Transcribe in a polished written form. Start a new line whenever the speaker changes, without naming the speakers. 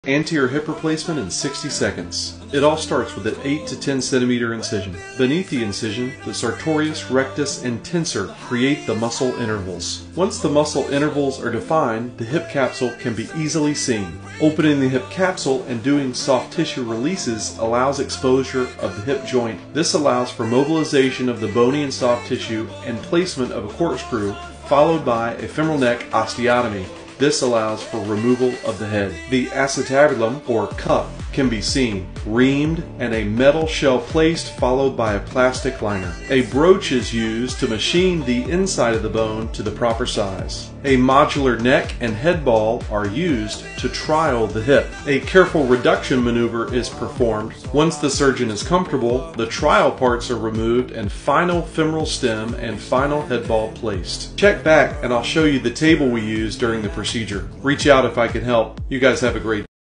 Anterior hip replacement in 60 seconds. It all starts with an 8 to 10 centimeter incision. Beneath the incision, the sartorius, rectus, and tensor create the muscle intervals. Once the muscle intervals are defined, the hip capsule can be easily seen. Opening the hip capsule and doing soft tissue releases allows exposure of the hip joint. This allows for mobilization of the bony and soft tissue and placement of a corkscrew, followed by a femoral neck osteotomy. This allows for removal of the head. The acetabulum, or cup, can be seen, reamed, and a metal shell placed, followed by a plastic liner. A broach is used to machine the inside of the bone to the proper size. A modular neck and head ball are used to trial the hip. A careful reduction maneuver is performed. Once the surgeon is comfortable, the trial parts are removed and final femoral stem and final head ball placed. Check back and I'll show you the table we used during the procedure. Reach out if I can help. You guys have a great day.